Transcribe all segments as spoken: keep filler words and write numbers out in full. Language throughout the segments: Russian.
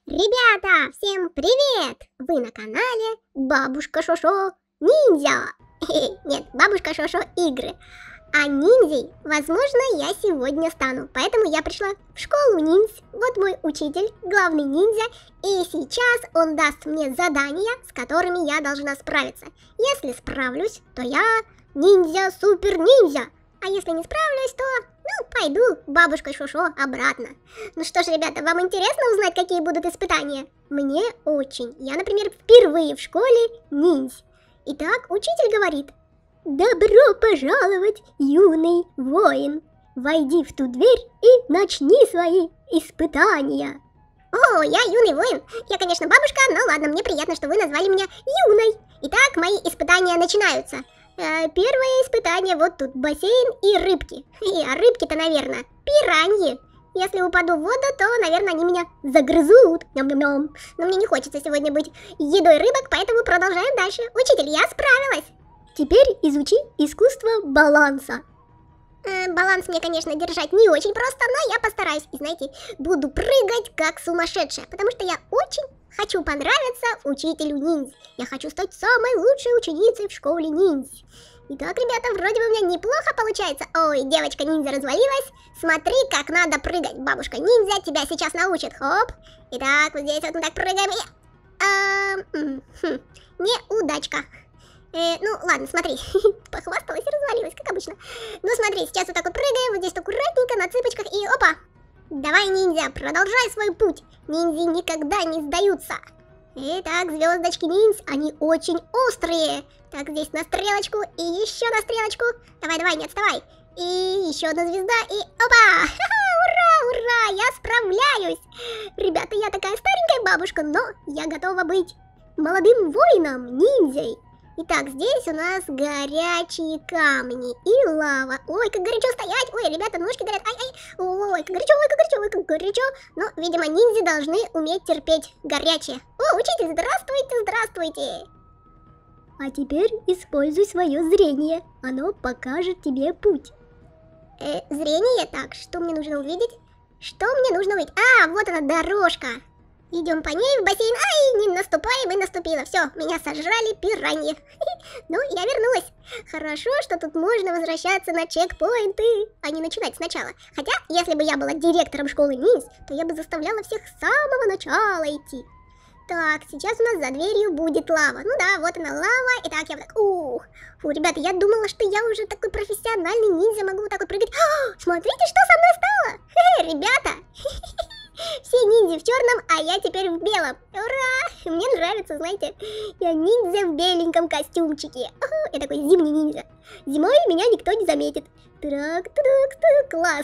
Ребята, всем привет! Вы на канале Бабушка Шошо Ниндзя. Нет, Бабушка Шошо игры. А ниндзей, возможно, я сегодня стану. Поэтому я пришла в школу ниндзя. Вот мой учитель, главный ниндзя. И сейчас он даст мне задания, с которыми я должна справиться. Если справлюсь, то я ниндзя-супер-ниндзя. А если не справлюсь, то, ну, пойду бабушкой Шошо обратно. Ну что ж, ребята, вам интересно узнать, какие будут испытания? Мне очень. Я, например, впервые в школе ниндзя. Итак, учитель говорит: добро пожаловать, юный воин. Войди в ту дверь и начни свои испытания. О, я юный воин. Я, конечно, бабушка, но ладно, мне приятно, что вы назвали меня юной. Итак, мои испытания начинаются. Первое испытание вот тут, бассейн и рыбки. И, а рыбки-то, наверное, пираньи. Если упаду в воду, то, наверное, они меня загрызут. Ням-ням-ням. Но мне не хочется сегодня быть едой рыбок, поэтому продолжаем дальше. Учитель, я справилась. Теперь изучи искусство баланса. Э, баланс мне, конечно, держать не очень просто, но я постараюсь. И знаете, буду прыгать как сумасшедшая, потому что я очень хочу понравиться учителю ниндзя. Я хочу стать самой лучшей ученицей в школе ниндзя. Итак, ребята, вроде бы у меня неплохо получается. Ой, девочка ниндзя развалилась. Смотри, как надо прыгать. Бабушка ниндзя тебя сейчас научит. Хоп. Итак, вот здесь вот мы так прыгаем. И... А, хм, неудачка. Э, ну, ладно, смотри. Похвасталась и развалилась, как обычно. Ну, смотри, сейчас вот так вот прыгаем. Вот здесь аккуратненько, на цыпочках. И опа. Давай, ниндзя, продолжай свой путь. Ниндзя никогда не сдаются. Итак, звездочки ниндзя, они очень острые. Так, здесь на стрелочку и еще на стрелочку. Давай, давай, не отставай. И еще одна звезда, и опа! Ура, ура, я справляюсь. Ребята, я такая старенькая бабушка, но я готова быть молодым воином, ниндзей. Итак, здесь у нас горячие камни и лава. Ой, как горячо стоять. Ой, ребята, ножки горят. Ай-ай. Ой, как горячо, ой, как горячо, ой, как горячо. Но, видимо, ниндзя должны уметь терпеть горячее. О, учитель, здравствуйте, здравствуйте. А теперь используй свое зрение. Оно покажет тебе путь. Э, зрение? Так, что мне нужно увидеть? Что мне нужно увидеть? А, вот она, дорожка. Идем по ней в бассейн. Ай, не наступаем, и наступила. Все, меня сожрали пираньи. Ну, я вернулась. Хорошо, что тут можно возвращаться на чекпоинты, а не начинать сначала. Хотя, если бы я была директором школы ниндзя, то я бы заставляла всех с самого начала идти. Так, сейчас у нас за дверью будет лава. Ну да, вот она лава. Итак, я вот так, ух. Фу, ребята, я думала, что я уже такой профессиональный ниндзя, могу вот так вот прыгать. А, смотрите, что со мной стало. Хе-хе, ребята. Все ниндзя в черном, а я теперь в белом. Ура! Мне нравится, знаете, я ниндзя в беленьком костюмчике. О, я такой зимний ниндзя. Зимой меня никто не заметит. Так, так, так, класс.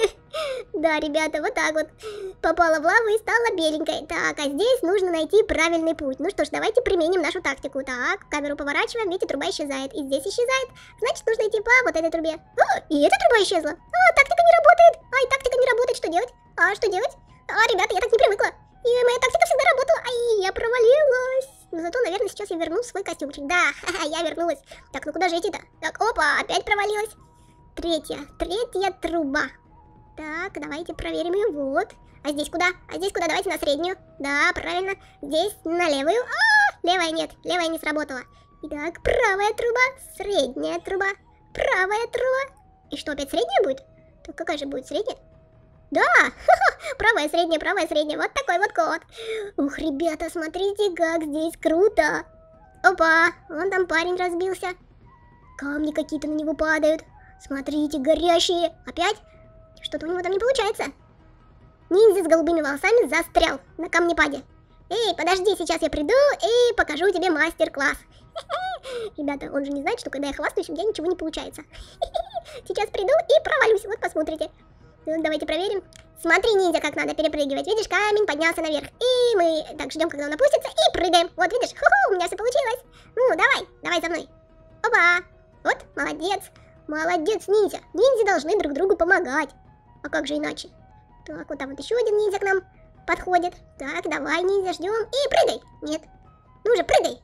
Да, ребята, вот так вот. Попала в лаву и стала беленькой. Так, а здесь нужно найти правильный путь. Ну что ж, давайте применим нашу тактику. Так, камеру поворачиваем, видите, труба исчезает. И здесь исчезает. Значит, нужно идти по вот этой трубе. О, и эта труба исчезла. А, тактика не работает. Ай, тактика не работает. Что делать? А, что делать? А, ребята, я так не привыкла. И моя тактика всегда работала. Ай, я провалилась. Но зато, наверное, сейчас я верну свой костюмчик. Да, я вернулась. Так, ну куда же идти-то? Так, опа, опять провалилась. Третья, третья труба. Так, давайте проверим ее. Вот. А здесь куда? А здесь куда? Давайте на среднюю. Да, правильно. Здесь на левую. А, левая нет, левая не сработала. Итак, правая труба, средняя труба, правая труба. И что, опять средняя будет? Так какая же будет средняя? Да, правая, средняя, правая, средняя. Вот такой вот код. Ух, ребята, смотрите, как здесь круто. Опа, вон там парень разбился. Камни какие-то на него падают. Смотрите, горящие. Опять? Что-то у него там не получается. Ниндзя с голубыми волосами застрял на камнепаде. Эй, подожди, сейчас я приду и покажу тебе мастер-класс. Ребята, он же не знает, что когда я хвастаюсь, у меня ничего не получается. Сейчас приду и провалюсь, вот посмотрите. Ну, давайте проверим. Смотри, ниндзя, как надо перепрыгивать. Видишь, камень поднялся наверх. И мы так ждем, когда он опустится, и прыгаем. Вот, видишь, ху-ху, у меня все получилось. Ну, давай, давай за мной. Опа, вот, молодец. Молодец, ниндзя. Ниндзя должны друг другу помогать. А как же иначе? Так, вот там вот еще один ниндзя к нам подходит. Так, давай, ниндзя, ждем. И прыгай. Нет. Ну же, прыгай.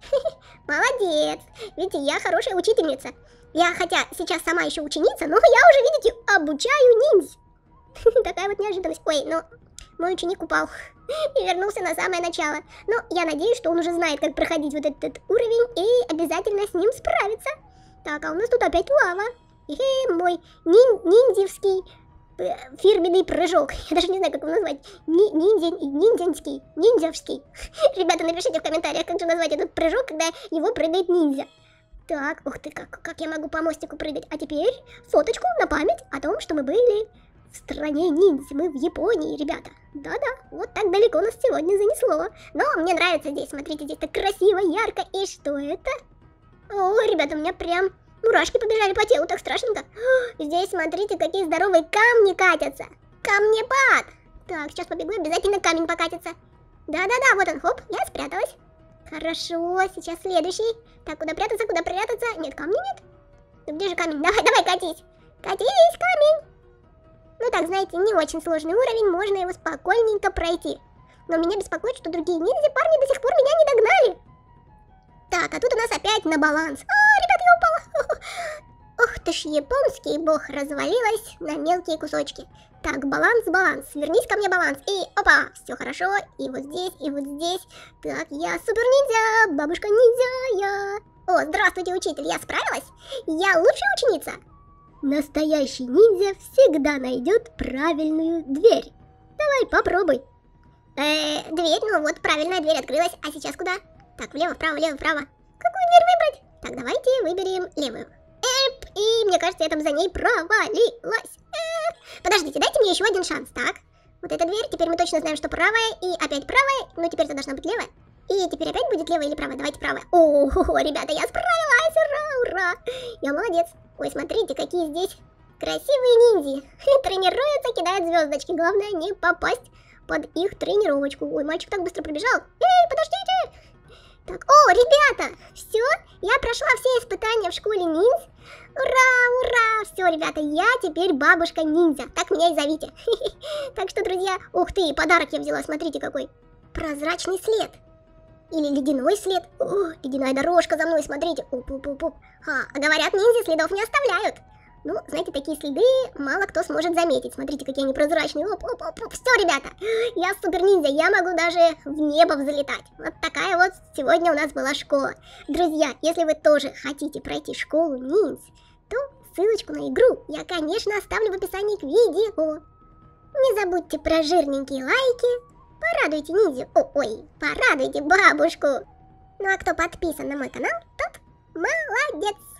Молодец. Видите, я хорошая учительница. Я, хотя сейчас сама еще ученица, но я уже, видите, обучаю ниндзя. Такая вот неожиданность. Ой, ну, мой ученик упал и вернулся на самое начало. Но я надеюсь, что он уже знает, как проходить вот этот уровень и обязательно с ним справится. Так, а у нас тут опять лава. Хе, мой нин ниндзевский э, фирменный прыжок. Я даже не знаю, как его назвать. Ни ниндзя ниндзянский, ниндзявский. Ребята, напишите в комментариях, как же назвать этот прыжок, когда его прыгает ниндзя. Так, ух ты, как, как я могу по мостику прыгать. А теперь фоточку на память о том, что мы были в стране ниндзя. Мы в Японии, ребята. Да-да, вот так далеко нас сегодня занесло. Но мне нравится здесь, смотрите, здесь так красиво, ярко. И что это? О, ребята, у меня прям мурашки побежали по телу, так страшненько. О, здесь, смотрите, какие здоровые камни катятся. Камнепад. Так, сейчас побегу, обязательно камень покатится. Да-да-да, вот он, хоп, я спряталась. Хорошо, сейчас следующий. Так, куда прятаться, куда прятаться? Нет, камня нет. Ну где же камень? Давай, давай, катись. Катись, камень. Ну так, знаете, не очень сложный уровень, можно его спокойненько пройти. Но меня беспокоит, что другие ниндзя парни до сих пор меня не догнали. Так, а тут у нас опять на баланс. А, ребят, я упала. Ох ты ж, японский бог, развалилась на мелкие кусочки. Так, баланс, баланс, вернись ко мне, баланс. И опа, все хорошо, и вот здесь, и вот здесь. Так, я супер ниндзя, бабушка ниндзя, я. О, здравствуйте, учитель, я справилась? Я лучшая ученица? Настоящий ниндзя всегда найдет правильную дверь. Давай, попробуй. Э, дверь, ну вот, правильная дверь открылась. А сейчас куда? Так, влево, вправо, влево, вправо. Какую дверь выбрать? Так, давайте выберем левую. Эп, и мне кажется, я там за ней провалилась. Э, подождите, дайте мне еще один шанс. Так, вот эта дверь, теперь мы точно знаем, что правая, и опять правая, но теперь это должна быть левая. И теперь опять будет левая или правая? Давайте правая. О, ребята, я справилась, ура, ура. Я молодец. Ой, смотрите, какие здесь красивые ниндзя. Тренируются, кидают звездочки. Главное не попасть под их тренировочку. Ой, мальчик так быстро пробежал. Эй, подождите. Так, о, ребята, все, я прошла все испытания в школе ниндзя. Ура, ура, все, ребята, я теперь бабушка ниндзя. Так меня и зовите. Так что, друзья, ух ты, подарок я взяла, смотрите какой. Прозрачный след. Или ледяной след. О, ледяная дорожка за мной, смотрите. Оп-оп-оп-оп. А, а говорят, ниндзя следов не оставляют. Ну, знаете, такие следы мало кто сможет заметить. Смотрите, какие они прозрачные. Оп-оп-оп-оп. Все, ребята, я супер ниндзя. Я могу даже в небо взлетать. Вот такая вот сегодня у нас была школа. Друзья, если вы тоже хотите пройти школу ниндзя, то ссылочку на игру я, конечно, оставлю в описании к видео. Не забудьте про жирненькие лайки. Порадуйте ниндзю, о, ой, порадуйте бабушку. Ну а кто подписан на мой канал, тот молодец.